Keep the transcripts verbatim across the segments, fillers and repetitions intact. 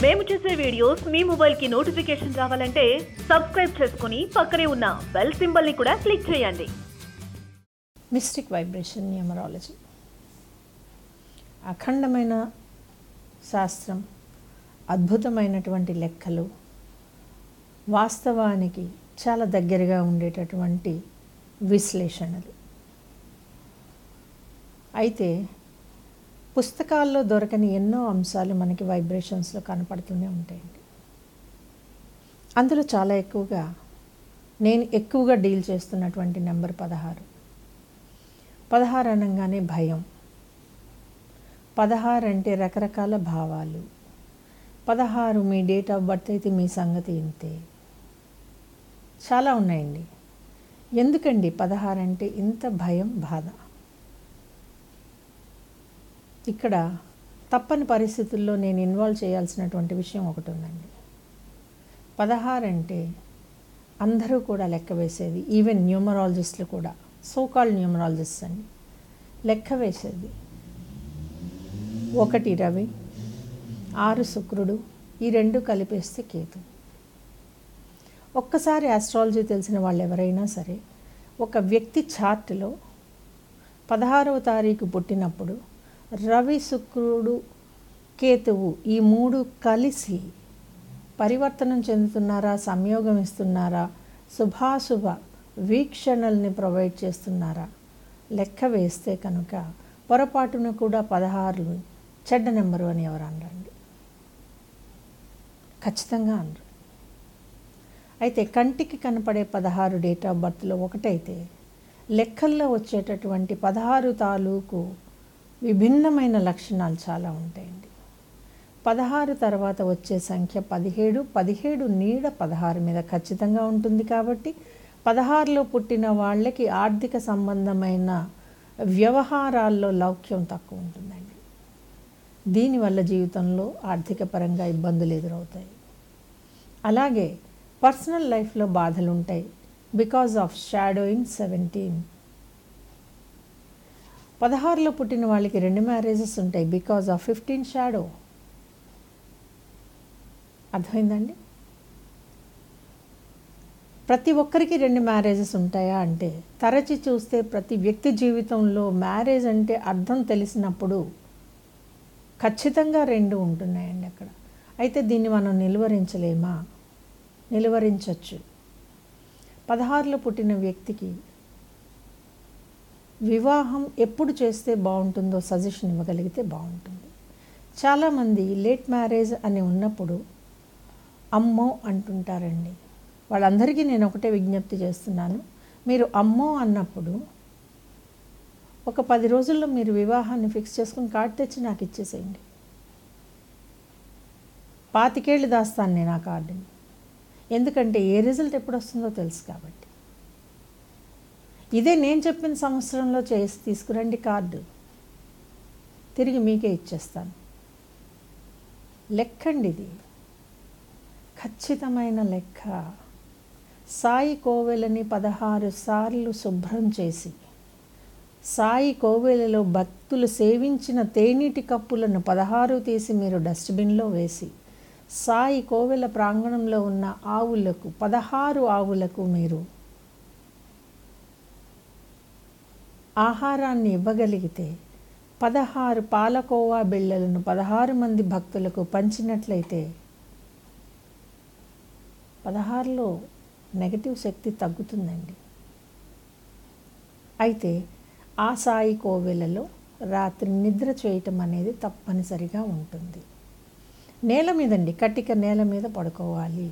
మేము చేసే వీడియోస్ మీ మొబైల్ కి నోటిఫికేషన్ రావాలంటే సబ్స్క్రైబ్ చేసుకుని పక్కనే ఉన్న బెల్ సింబల్ ని కూడా క్లిక్ చేయండి. మిస్టిక్ వైబ్రేషన్ న్యూమరాలజీ అఖండమైన శాస్త్రం, అద్భుతమైనటువంటి లెక్కలు, వాస్తవానికి చాలా దగ్గరగా ఉండేటటువంటి విశ్లేషణలు. అయితే పుస్తకాల్లో దొరకని ఎన్నో అంశాలు మనకి వైబ్రేషన్స్లో కనపడుతూనే ఉంటాయండి. అందులో చాలా ఎక్కువగా నేను ఎక్కువగా డీల్ చేస్తున్నటువంటి నెంబర్ పదహారు. పదహారు అనగానే భయం, పదహారు అంటే రకరకాల భావాలు. పదహారు మీ డేట్ ఆఫ్ బర్త్ అయితే మీ సంగతి ఇంతే. చాలా ఉన్నాయండి. ఎందుకండి పదహారు అంటే ఇంత భయం, బాధ? ఇక్కడ తప్పని పరిస్థితుల్లో నేను ఇన్వాల్వ్ చేయాల్సినటువంటి విషయం ఒకటి ఉందండి. పదహారు అంటే అందరూ కూడా లెక్క వేసేది, ఈవెన్ న్యూమరాలజిస్టులు కూడా, సో కాల్డ్ న్యూమరాలజిస్ట్ అండి, లెక్క వేసేది. ఒకటి రవి, ఆరు శుక్రుడు, ఈ రెండు కలిపేస్తే కేతు. ఒక్కసారి ఆస్ట్రాలజీ తెలిసిన వాళ్ళు ఎవరైనా సరే ఒక వ్యక్తి చార్ట్లో పదహారవ తారీఖు పుట్టినప్పుడు రవి, శుక్రుడు, కేతువు ఈ మూడు కలిసి పరివర్తనం చెందుతున్నారా, సంయోగం ఇస్తున్నారా, శుభాశుభ వీక్షణల్ని ప్రొవైడ్ చేస్తున్నారా లెక్క వేస్తే కనుక పొరపాటున కూడా పదహారు చెడ్డ నెంబరు అని ఎవరు అనరండి, ఖచ్చితంగా అనరు. అయితే కంటికి కనపడే పదహారు డేట్ ఆఫ్ బర్త్లో ఒకటైతే లెక్కల్లో వచ్చేటటువంటి పదహారు తాలూకు విభిన్నమైన లక్షణాలు చాలా ఉంటాయండి. పదహారు తర్వాత వచ్చే సంఖ్య పదిహేడు. పదిహేడు నీడ పదహారు మీద ఖచ్చితంగా ఉంటుంది. కాబట్టి పదహారులో పుట్టిన వాళ్ళకి ఆర్థిక సంబంధమైన వ్యవహారాల్లో లౌక్యం తక్కువ ఉంటుందండి. దీనివల్ల జీవితంలో ఆర్థిక పరంగా ఇబ్బందులు ఎదురవుతాయి. అలాగే పర్సనల్ లైఫ్లో బాధలు ఉంటాయి బికాజ్ ఆఫ్ షాడోయింగ్ సెవెంటీన్. పదహారులో పుట్టిన వాళ్ళకి రెండు మ్యారేజెస్ ఉంటాయి బికాజ్ ఆఫ్ ఫిఫ్టీన్ షాడో. అర్థమైందండి? ప్రతి ఒక్కరికి రెండు మ్యారేజెస్ ఉంటాయా అంటే తరచి చూస్తే ప్రతి వ్యక్తి జీవితంలో మ్యారేజ్ అంటే అర్థం తెలిసినప్పుడు ఖచ్చితంగా రెండు ఉంటున్నాయండి అక్కడ. అయితే దీన్ని మనం నిలువరించలేమా? నిలువరించవచ్చు. పదహారులో పుట్టిన వ్యక్తికి వివాహం ఎప్పుడు చేస్తే బాగుంటుందో సజెషన్ ఇవ్వగలిగితే బాగుంటుంది. చాలామంది లేట్ మ్యారేజ్ అని ఉన్నప్పుడు అమ్మో అంటుంటారండి. వాళ్ళందరికీ నేను ఒకటే విజ్ఞప్తి చేస్తున్నాను, మీరు అమ్మో అన్నప్పుడు ఒక పది రోజుల్లో మీరు వివాహాన్ని ఫిక్స్ చేసుకుని కార్డు తెచ్చి నాకు ఇచ్చేసేయండి. పాతికేళ్ళు దాస్తాను నేను ఆ కార్డుని. ఎందుకంటే ఏ రిజల్ట్ ఎప్పుడు వస్తుందో తెలుసు కాబట్టి. ఇదే నేను చెప్పిన సంవత్సరంలో చేసి తీసుకురండి కార్డు, తిరిగి మీకే ఇచ్చేస్తాను. లెక్కండి ఇది, ఖచ్చితమైన లెక్క. సాయి కోవెలని పదహారు సార్లు శుభ్రం చేసి, సాయి కోవెలలో భక్తులు సేవించిన తేనీటి కప్పులను పదహారు తీసి మీరు డస్ట్బిన్లో వేసి, సాయి కోవెల ప్రాంగణంలో ఉన్న ఆవులకు పదహారు ఆవులకు మీరు ఆహారాన్ని ఇవ్వగలిగితే, పదహారు పాలకోవా బిళ్ళలను పదహారు మంది భక్తులకు పంచినట్లయితే పదహారులో నెగటివ్ శక్తి తగ్గుతుందండి. అయితే ఆ సాయి కోవెలలో రాత్రి నిద్ర చేయటం అనేది తప్పనిసరిగా ఉంటుంది. నేల మీదండి, కట్టిక నేల మీద పడుకోవాలి.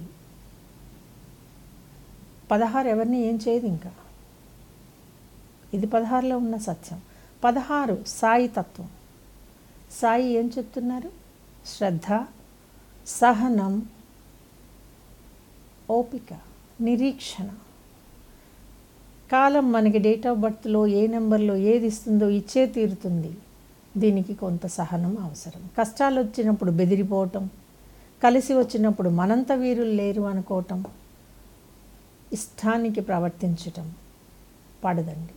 పదహారు ఎవరిని ఏం చేయదు. ఇంకా ఇది పదహారులో ఉన్న సత్యం. పదహారు సాయి తత్వం. సాయి ఏం చెప్తున్నారు? శ్రద్ధ, సహనం, ఓపిక, నిరీక్షణ. కాలం మనకి డేట్ ఆఫ్ బర్త్లో ఏ నెంబర్లో ఏది ఇస్తుందో ఇచ్చే తీరుతుంది. దీనికి కొంత సహనం అవసరం. కష్టాలు వచ్చినప్పుడు బెదిరిపోవటం, కలిసి వచ్చినప్పుడు మనంత వీరులు లేరు అనుకోవటం, ఇష్టానికి ప్రవర్తించటం పడదండి.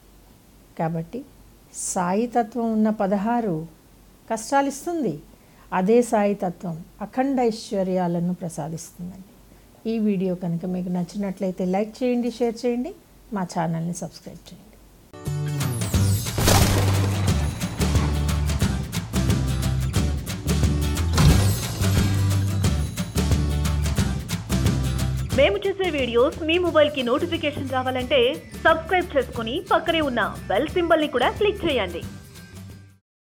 కాబట్టి సాయి తత్వం ఉన్న పదహారు కష్టాలు ఇస్తుంది. అదే సాయి తత్వం అఖండ ఐశ్వర్యాలను ప్రసాదిస్తుందండి. ఈ వీడియో కనుక మీకు నచ్చినట్లయితే లైక్ చేయండి, షేర్ చేయండి, మా ఛానల్ని సబ్స్క్రైబ్ చేయండి. మేము చేసే వీడియోస్ మీ మొబైల్కి నోటిఫికేషన్ రావాలంటే సబ్స్క్రైబ్ చేసుకుని పక్కనే ఉన్న బెల్ సింబల్ని కూడా క్లిక్ చేయండి.